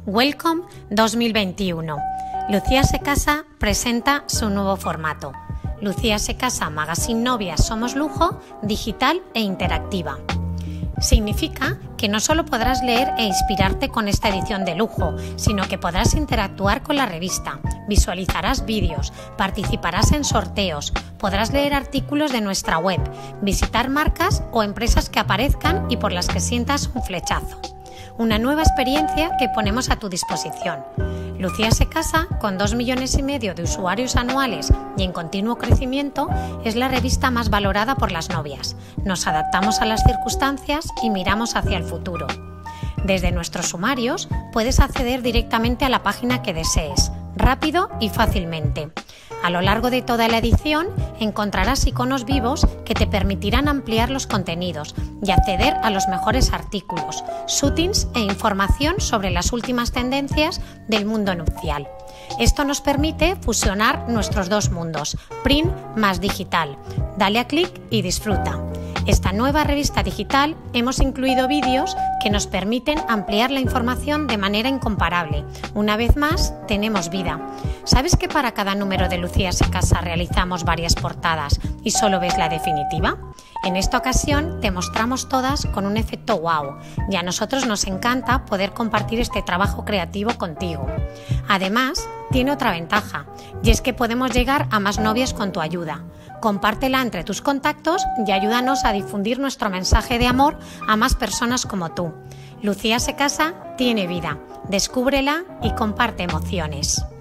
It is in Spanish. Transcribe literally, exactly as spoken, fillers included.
Welcome dos mil veintiuno. Lucía se casa presenta su nuevo formato. Lucía se casa Magazine Novias Somos Lujo, digital e interactiva. Significa que no solo podrás leer e inspirarte con esta edición de lujo, sino que podrás interactuar con la revista, visualizarás vídeos, participarás en sorteos, podrás leer artículos de nuestra web, visitar marcas o empresas que aparezcan y por las que sientas un flechazo. Una nueva experiencia que ponemos a tu disposición. Lucía se casa, con dos millones y medio de usuarios anuales y en continuo crecimiento, es la revista más valorada por las novias. Nos adaptamos a las circunstancias y miramos hacia el futuro. Desde nuestros sumarios puedes acceder directamente a la página que desees, rápido y fácilmente. A lo largo de toda la edición encontrarás iconos vivos que te permitirán ampliar los contenidos y acceder a los mejores artículos, shootings e información sobre las últimas tendencias del mundo nupcial. Esto nos permite fusionar nuestros dos mundos, print más digital. Dale a clic y disfruta. Esta nueva revista digital hemos incluido vídeos que nos permiten ampliar la información de manera incomparable. Una vez más, tenemos vida. ¿Sabes que para cada número de Lucía se casa realizamos varias portadas y solo ves la definitiva? En esta ocasión te mostramos todas con un efecto wow y a nosotros nos encanta poder compartir este trabajo creativo contigo. Además, tiene otra ventaja y es que podemos llegar a más novias con tu ayuda. Compártela entre tus contactos y ayúdanos a difundir nuestro mensaje de amor a más personas como tú. Lucía se casa tiene vida. Descúbrela y comparte emociones.